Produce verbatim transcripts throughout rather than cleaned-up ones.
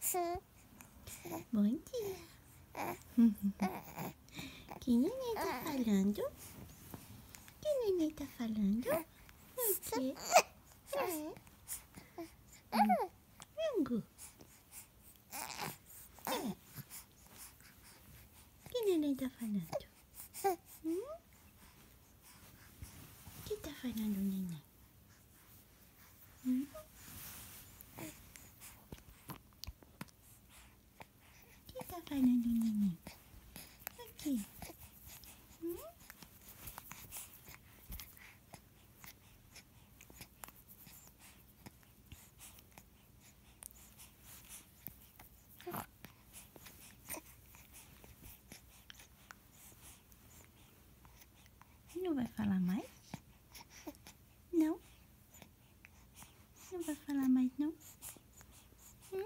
Bom dia. Que neném tá falando? Que neném tá falando? O quê? É. Rango. É. Que neném tá falando? Hum? O que tá falando, neném? Hum? O que tá falando, neném? Aqui. Hum? Não vai falar mais? Não? Não vai falar mais, não? Hum?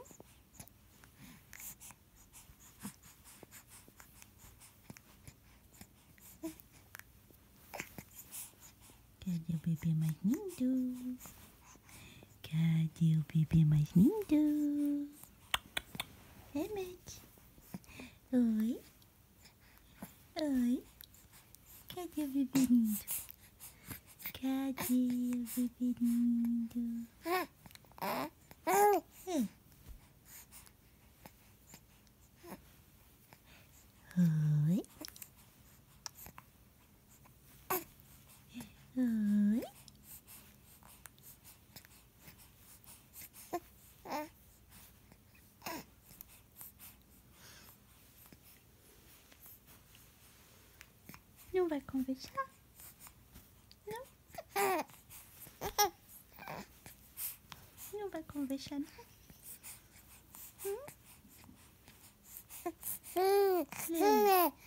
Cadê o bebê mais lindo? Cadê o bebê mais lindo? É, Matt? Oi? Oi? Cadê o bebê lindo? Cadê o bebê lindo? É. Oi? Oi? Não vai conversar? Não? Não vai conversar, não? Hum? É.